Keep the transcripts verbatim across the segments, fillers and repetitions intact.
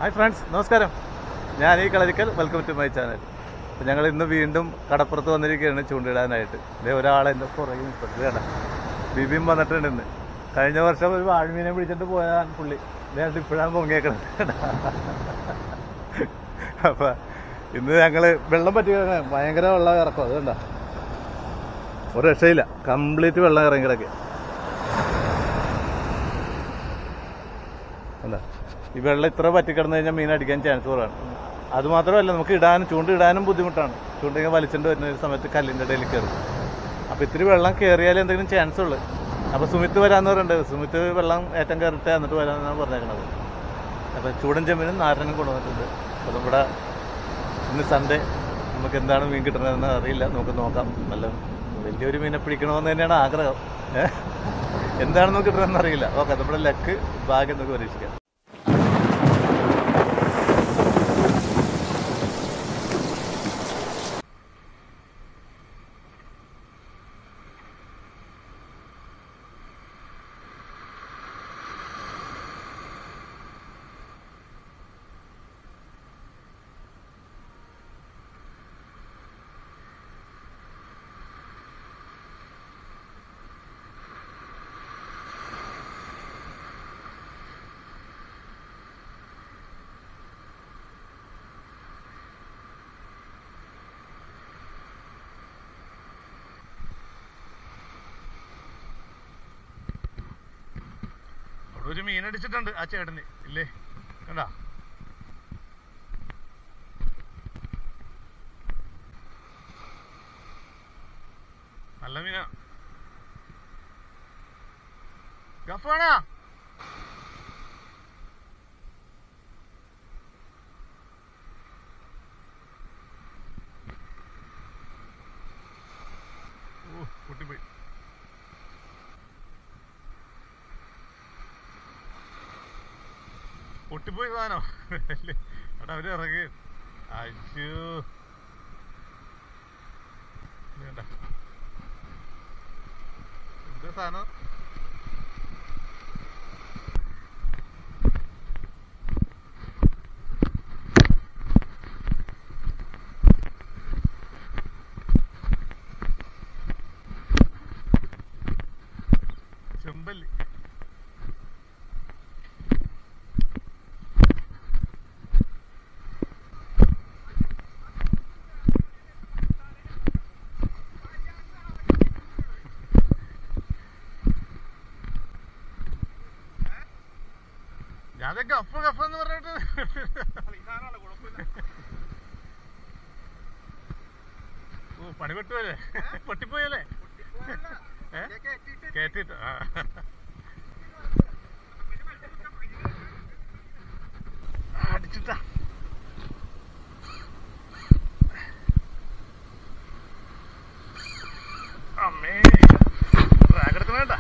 Hi friends, നമസ്കാരം. ഞാൻ ഈ Kalarickal. Welcome to my channel. അപ്പോൾ ഞങ്ങൾ ഇന്ന് വീണ്ടും കടപ്പുറത്ത് വന്നിരിക്കുകയാണ് ചൂണ്ടിടാനായിട്ട്. ഇതേ ഒരാളെൻ്റെ പുറകെ നിൽപ്പുണ്ട് കേട്ടോ. ബിബിയും വന്നിട്ടുണ്ട് ഇന്ന്. കഴിഞ്ഞ വർഷം ഒരു വാഴമീനെ പിടിച്ചിട്ട് പോയതാണ് പുള്ളി. ഇദ്ദേഹം ഇപ്പോഴാണ് പൊങ്ങിയേക്കണത് കേട്ടോ. അപ്പം ഇന്ന് ഞങ്ങൾ വെള്ളം പറ്റി ഭയങ്കര വെള്ളം ഇറക്കും. അത് കണ്ടോ, ഒരു രക്ഷയില്ല, കംപ്ലീറ്റ് വെള്ളം ഇറങ്ങി കിടക്കുക. അല്ല, ഈ വെള്ളം ഇത്ര പറ്റിക്കിടന്നു കഴിഞ്ഞാൽ മീൻ അടിക്കാൻ ചാൻസ് കുറവാണ്. അതുമാത്രമല്ല, നമുക്ക് ഇടാനും ചൂണ്ടിടാനും ബുദ്ധിമുട്ടാണ്. ചൂണ്ടിങ്ങനെ വലിച്ചുകൊണ്ട് വരുന്ന ഒരു സമയത്ത് കല്ലിൻ്റെ ഇടയിൽ കയറും. അപ്പോൾ ഇത്തിരി വെള്ളം കയറിയാലേ എന്തെങ്കിലും ചാൻസ് ഉള്ളു. അപ്പോൾ സുമിത്ത് വരാമെന്ന് പറയുന്നുണ്ട്. സുമിത്ത് വെള്ളം ഏറ്റം കയറിട്ട് എന്നിട്ട് വരാമെന്നാണ് പറഞ്ഞേക്കണത്. അപ്പോൾ ചൂടൻ ചെമ്മീനും നാരനും കൊണ്ടുവന്നിട്ടുണ്ട്. അപ്പോൾ ഇവിടെ ഇന്ന് സൺഡേ, നമുക്ക് എന്താണ് മീൻ കിട്ടുന്നതെന്ന് അറിയില്ല. നമുക്ക് നോക്കാം. നല്ല വലിയൊരു മീനെ പിടിക്കണമെന്ന് തന്നെയാണ് ആഗ്രഹം. എന്താണെന്ന് കിട്ടുന്നതെന്ന് അറിയില്ല. ഓക്കെ, നമ്മുടെ ലക്ക് ഭാഗ്യം നമുക്ക് പരീക്ഷിക്കാം. ഒരു മീനടിച്ചിട്ടുണ്ട് ആ ചേട്ടന്, ഇല്ലേ കണ്ടാ. നല്ല മീനാ. ഗഫാണാ. ഓ, പൊട്ടിപ്പോയി. പൊട്ടിപ്പോയി സാധനം. അവിടെ അവര് ഇറങ്ങി. അയ്യോ, വേണ്ട എന്താ സാധനം. ചെമ്പല്ലി. ഞാൻ ഗഫ് ഗഫ് എന്ന് പറഞ്ഞിട്ട് ഓ, പണി പെട്ടുപോയല്ലേ, പൊട്ടിപ്പോയല്ലേ. കേട്ടിട്ട് അടിച്ചിട്ടാ. അമ്മേ, റാഗെടുക്കണ വേണ്ട.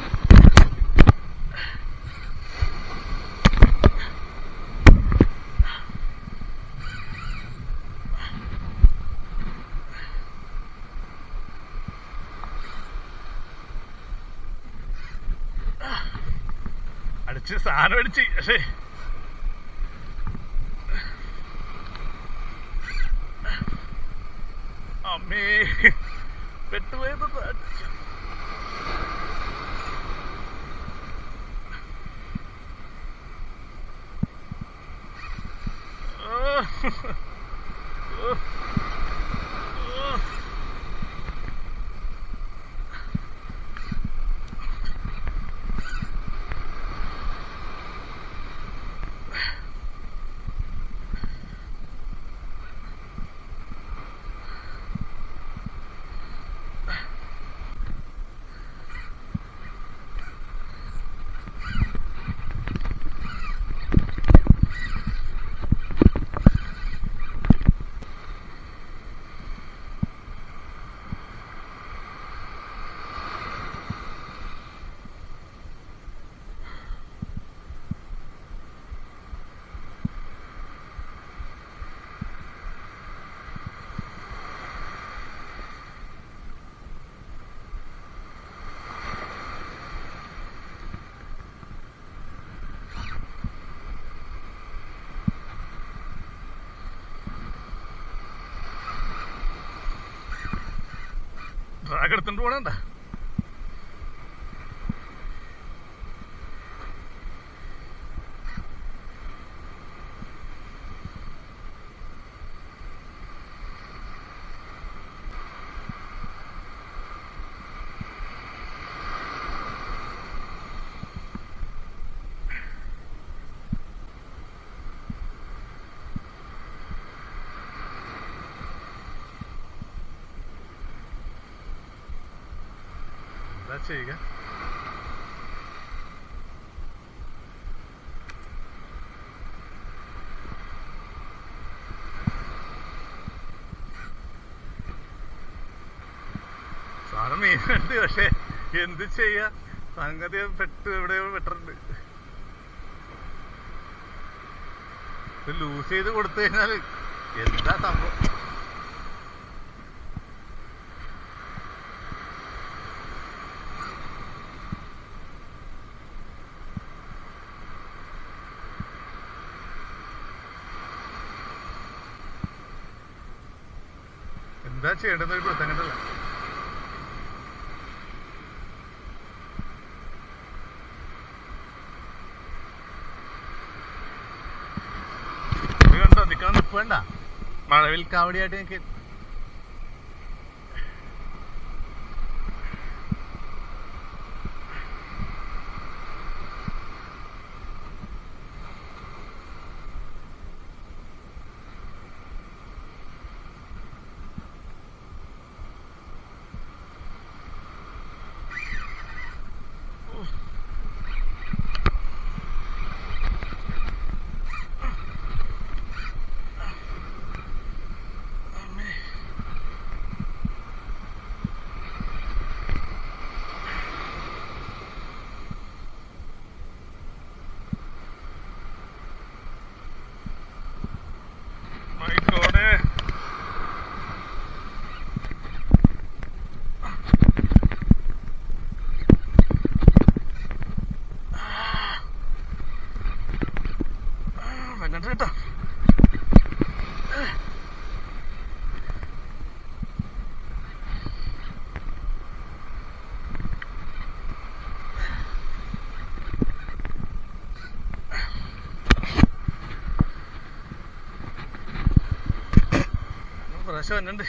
അടിച്ച് സാധനം അടിച്ച്. പക്ഷേ അമ്മേ, പെട്ടുപോയത്. ട്രാക്ക് എടുത്തിട്ട് പോണണ്ട. ചെയ്യുക. സാധനം മീനുണ്ട്, പക്ഷെ എന്ത് ചെയ്യാ, സംഗതി പെട്ട് എവിടെയോ പെട്ടിട്ടുണ്ട്. ലൂസ് ചെയ്ത് കൊടുത്തു കഴിഞ്ഞാല് എന്താ സംഭവം. എന്താ ചെയ്യേണ്ടത് ഒരു പ്രശ്നം കണ്ടല്ല. കണ്ടോ നിക്കാൻ നിൽപ്പണ്ട, മഴവിൽ കാവടിയായിട്ട് എനിക്ക് കേട്ടോ. പ്രാവശ്യം വന്നുണ്ട്.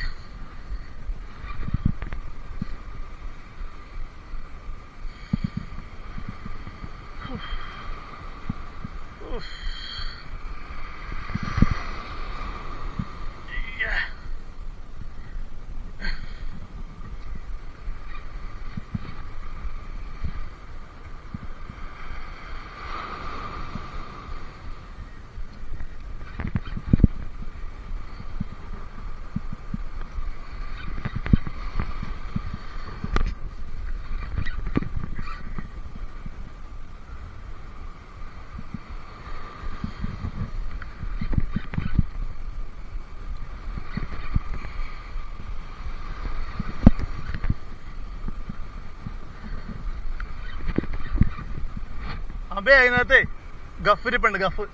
അബേ അതിനകത്തെ ഗഫ് ഇരിപ്പുണ്ട്, ഗഫ്.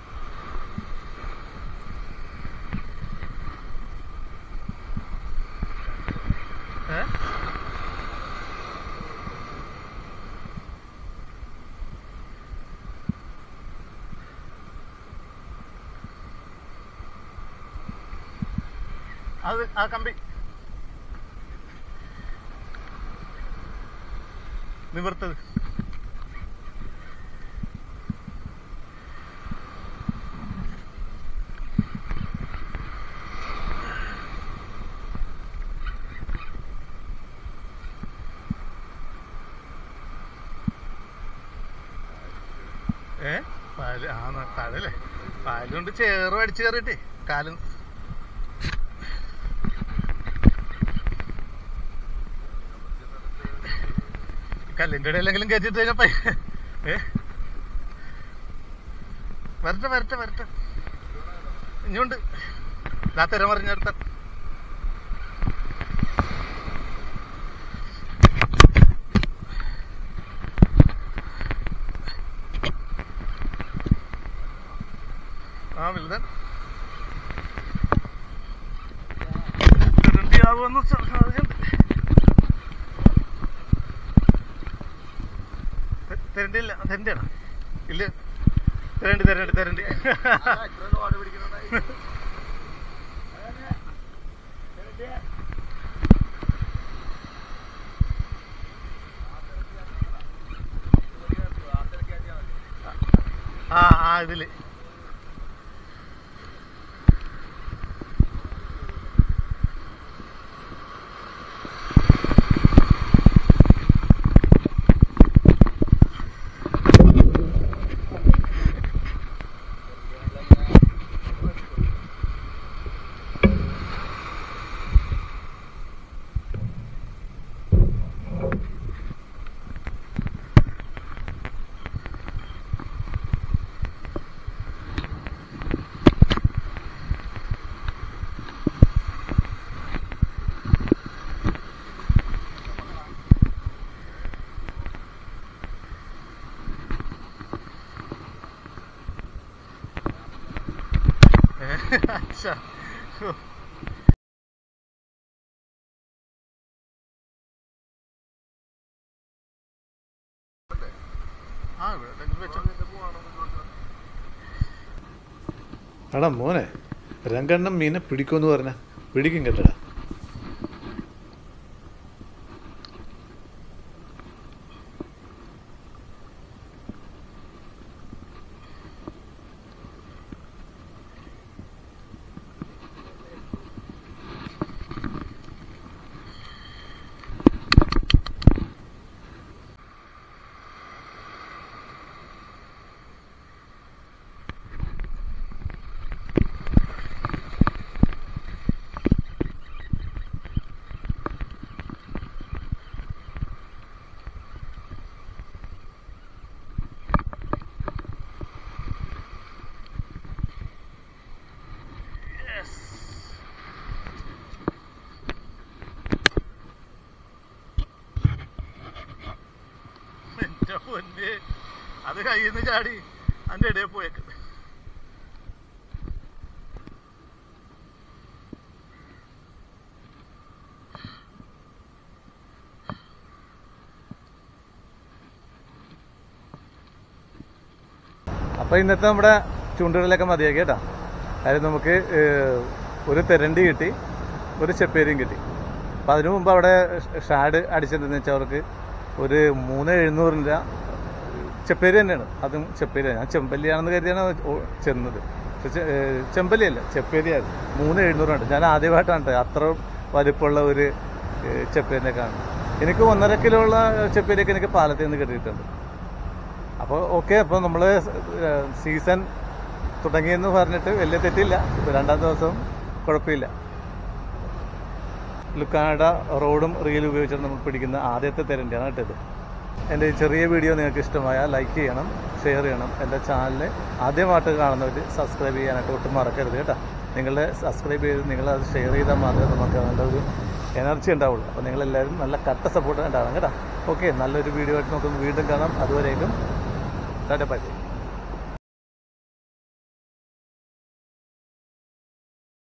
ഏ അത് ആ കമ്പി നിവർത്തത്. ഏ പാല് ആ പാലല്ലേ, പാല് കൊണ്ട് ചേറ് അടിച്ചു കയറിയിട്ടേ കാലും കല്ലിന്റെ ഇടയിലെങ്കിലും കയറ്റിട്ട് കഴിഞ്ഞപ്പോ ഏ വരട്ടെ വരട്ടെ വരട്ടെ ഇഞ്ഞുണ്ട് ആ തെര മറിഞ്ഞെടുത്ത. ആ വലുതൻ ആവുമെന്ന് സാധ്യതയുണ്ട്. തെരണ്ടില്ല തെരണ്ടിയാണ് ഇല്ല തെരണ്ടി തെരണ്ടി തെരണ്ടി ആ ആ ഇതില് अच्छा എടാ മോനെ രണ്ടെണ്ണം മീനെ പിടിക്കുമെന്ന് പറഞ്ഞ പിടിക്കും കേട്ടടാ. പൊന്നെ അത് കയ്യിൽ നിന്ന് ചാടി അതിൻ്റെ ഇടയിൽ പോയേക്ക്. അപ്പോൾ ഇന്നത്തെ നമ്മുടെ ചൂണ്ടുകളിലൊക്കെ മതിയാക്കി കേട്ടോ. അതായത് നമുക്ക് ഒരു തെരണ്ടി കിട്ടി, ഒരു ചെപ്പേരിയും കിട്ടി. അപ്പം അതിനു മുമ്പ് അവിടെ ഷാഡ് അടിച്ചിട്ടുണ്ടെന്ന് വെച്ചാൽ അവർക്ക് ഒരു മൂന്ന് എഴുന്നൂറിൻ്റെ ചെപ്പേരി തന്നെയാണ്. അതും ചെപ്പേരി ഞാൻ ചെമ്പല്ലിയാണെന്ന് കരുതിയാണ് ചെന്നത്. പക്ഷെ ചെമ്പല്ലിയല്ല, ചെപ്പേരിയായിരുന്നു. മൂന്ന് എഴുന്നൂറുണ്ട്. ഞാൻ ആദ്യമായിട്ടാണ് അത്ര വലിപ്പമുള്ള ഒരു ചെപ്പേരിനെ കാണുന്നത്. എനിക്ക് ഒന്നര കിലോ ഉള്ള ചെപ്പേരിയൊക്കെ എനിക്ക് പാലത്തിൽ നിന്ന് കിട്ടിയിട്ടുണ്ട്. അപ്പോൾ ഓക്കെ, അപ്പോൾ നമ്മൾ സീസൺ തുടങ്ങിയെന്ന് പറഞ്ഞിട്ട് വലിയ തെറ്റില്ല. രണ്ടാം ദിവസം കുഴപ്പമില്ല. ലുക്കാനഡ റോഡും റീലും ഉപയോഗിച്ചാണ് നമ്മൾ പിടിക്കുന്ന ആദ്യത്തെ തെരണ്ടിയാണ് കേട്ടത്. എൻ്റെ ഈ ചെറിയ വീഡിയോ നിങ്ങൾക്ക് ഇഷ്ടമായാൽ ലൈക്ക് ചെയ്യണം, ഷെയർ ചെയ്യണം. എൻ്റെ ചാനൽ ആദ്യമായിട്ട് കാണുന്നവർ സബ്സ്ക്രൈബ് ചെയ്യാനായിട്ട് ഒട്ടും മറക്കരുത് കേട്ടോ. നിങ്ങളുടെ സബ്സ്ക്രൈബ് ചെയ്ത് നിങ്ങളത് ഷെയർ ചെയ്താൽ മാത്രമേ നമുക്ക് നല്ലൊരു എനർജി ഉണ്ടാവുള്ളൂ. അപ്പോൾ നിങ്ങളെല്ലാവരും നല്ല കട്ട സപ്പോർട്ട് ഉണ്ടാവണം കേട്ടോ. ഓക്കെ, നല്ലൊരു വീഡിയോ ആയിട്ട് നമുക്ക് വീണ്ടും കാണാം. അതുവരേക്കും ടാറ്റ ബൈ.